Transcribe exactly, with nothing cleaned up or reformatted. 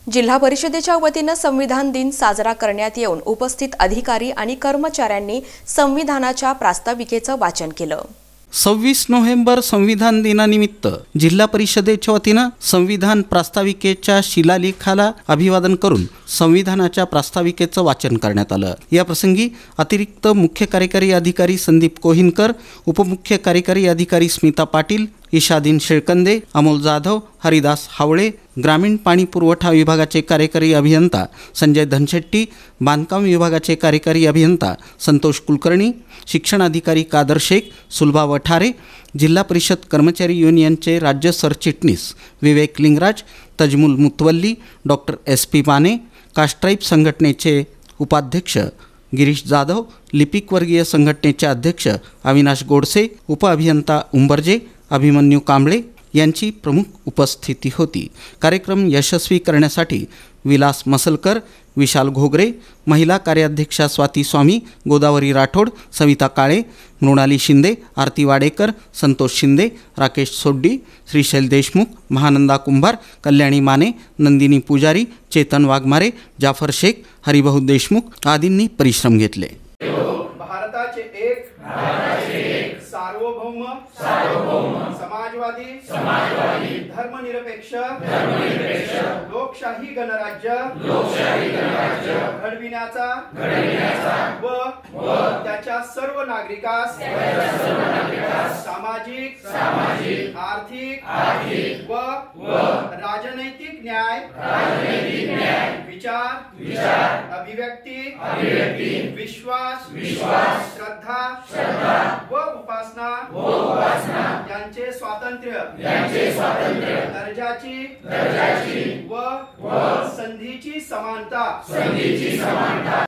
जिल्हा परिषदेच्या वतीनं संविधान दिन साजरा करण्यात येऊन उपस्थित अधिकारी आणि कर्मचाऱ्यांनी संविधानाच्या प्रास्ताविकेचं वाचन केलं। सव्वीस नोव्हेंबर संविधान दिनानिमित्त जिल्हा परिषदेच्या वतीनं संविधान प्रास्ताविकेच्या शिलालेखाला अभिवादन करून संविधानाच्या प्रास्ताविकेचं वाचन करण्यात आलं। या प्रसंगी अतिरिक्त मुख्य कार्यकारी अधिकारी संदीप कोहिनकर, उपमुख्य कार्यकारी अधिकारी स्मिता पाटील, ईशादीन शेळकंदे, अमोल जाधव, हरिदास हावळे, ग्रामीण पाणी पुरवठा विभागाचे कार्यकारी अभियंता संजय धनशेट्टी, बांधकाम विभागाचे कार्यकारी अभियंता संतोष कुलकर्णी, शिक्षण अधिकारी कादर शेख, सुलभा वठारे, जिल्हा परिषद कर्मचारी युनियनचे राज्य सरचिटणीस Vivek Lingraj, Tajamul Mutawalli, doctor S P Mane, Kastribe संघटनेचे उपाध्यक्ष गिरीश जाधव, लिपिक वर्गीय संघटनेचे अध्यक्ष अविनाश गोडसे, उपअभियंता उंबरजे, अभिमन्यू कांबळे यांची प्रमुख उपस्थिती होती। कार्यक्रम यशस्वी करण्यासाठी विलास मसलकर, विशाल घोगरे, महिला कार्याध्यक्षा स्वाती स्वामी, गोदावरी राठोड, सविता काळे, मृणाली शिंदे, आरती वाडेकर, संतोष शिंदे, राकेश सोड्डी, श्रीशैल देशमुख, महानंदा कुंभार, कल्याणी माने, नंदिनी पुजारी, चेतन वाघमारे, जाफर शेख, हरिभाऊ देशमुख आदींनी परिश्रम घेतले। भारताचे एक सार्वभौम सार्वभौम समाजवादी समाजवादी धर्मनिरपेक्ष धर्मनिरपेक्ष लोकशाही गणराज्य लोकशाही गणराज्य घडविण्याचा घडविण्याचा व त्याच्या सर्व नागरिकास सर्व नागरिकास सामाजिक सामाजिक आर्थिक आर्थिक व राजनैतिक न्याय राजनैतिक न्याय विचार विचार अभिव्यक्ती अभिव्यक्ती विश्वास विश्वास श्रद्धा श्रद्धा व उपासना व उपासना यांचे स्वातंत्र्य यांचे स्वातंत्र्य दर्जाची दर्जाची व संधीची समानता संधीची समानता